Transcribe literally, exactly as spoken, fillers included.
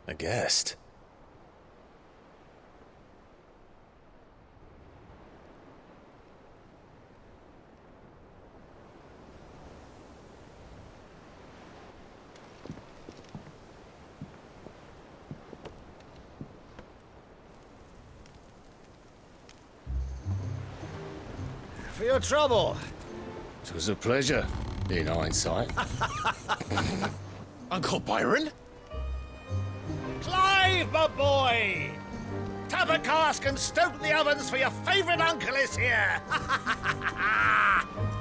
A guest? For your trouble. It was a pleasure, in hindsight. Uncle Byron? Clive, my boy! Tap a cask and stoke the ovens, for your favourite uncle is here!